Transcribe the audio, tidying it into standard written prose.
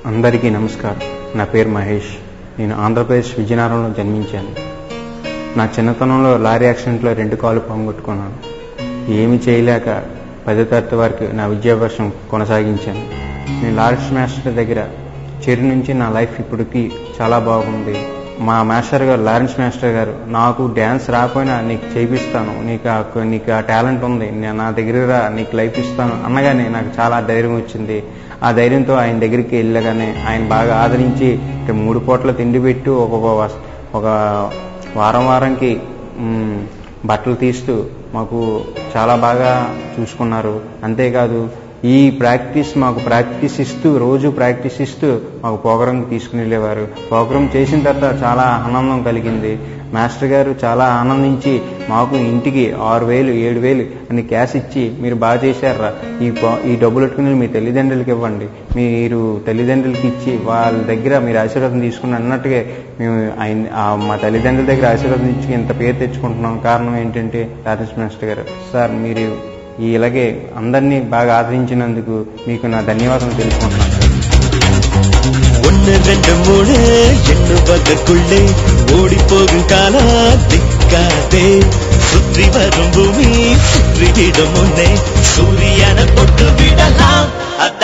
అందరికీ నమస్కారం. నా పేరు మహేష్. నేను ఆంధ్రప్రదేశ్ విజయనగరంలో జన్మించాను. నా చిన్నతనంలో లారీ యాక్సిడెంట్లో 2 కాళ్ళు పోగొట్టుకున్నాను. ఏమి చేయలేక 10వ తరగతి వరకు నా విద్యాభ్యాసం కొనసాగించాను. నేను లారెన్స్ మాస్టర్ దగ్గర చేరి నుంచి నా లైఫ్ ఇప్పటికీ చాలా బాగుంది. మా మాస్టర్ గారు, లారెన్స్ మాస్టర్ గారు, నాకు డ్యాన్స్ రాకపోయినా నీకు చేయిస్తాను, నీకు ఆ టాలెంట్ ఉంది, నా దగ్గర నీకు లైఫ్ ఇస్తాను అనగానే నాకు చాలా ధైర్యం వచ్చింది. ఆ ధైర్యంతో ఆయన దగ్గరికి వెళ్ళగానే ఆయన బాగా ఆదరించి 3 పూటల తిండి పెట్టు, ఒక వారంకి బట్టలు తీస్తూ మాకు చాలా బాగా చూసుకున్నారు. అంతేకాదు మాకు ప్రాక్టీస్ ఇస్తూ, రోజు ప్రాక్టీస్ ఇస్తూ మాకు ప్రోగ్రాంకి తీసుకుని వెళ్ళేవారు. ప్రోగ్రాం చేసిన తర్వాత చాలా ఆనందం కలిగింది. మాస్టర్ గారు చాలా ఆనందించి మాకు ఇంటికి 6,000 7,000 అని క్యాష్ ఇచ్చి, మీరు బాగా చేశారా, ఈ డబ్బులు పెట్టుకుని మీ తల్లిదండ్రులకి ఇవ్వండి, మీరు తల్లిదండ్రులకి ఇచ్చి వాళ్ళ దగ్గర మీరు ఆశీర్వాదం తీసుకుని అన్నట్టుగా మేము మా తల్లిదండ్రుల దగ్గర ఆశీర్వాదం ఇచ్చి ఇంత పేరు తెచ్చుకుంటున్నాం. కారణం ఏంటంటే లారెన్స్ మాస్టర్ గారు. సార్, మీరు ఇలాగే అందరినీ బాగా ఆదరించినందుకు మీకు నా ధన్యవాదాలు తెలుసుకుంటున్నాను. 1 2 3 எண்ணுவதற்குள்ளே ஓடிப்போகும் காலா திக்காதே. சுற்றி வரும் பூமி சுற்றிவிடும் முன்னே சூரியனை தொட்டு விடலாம்.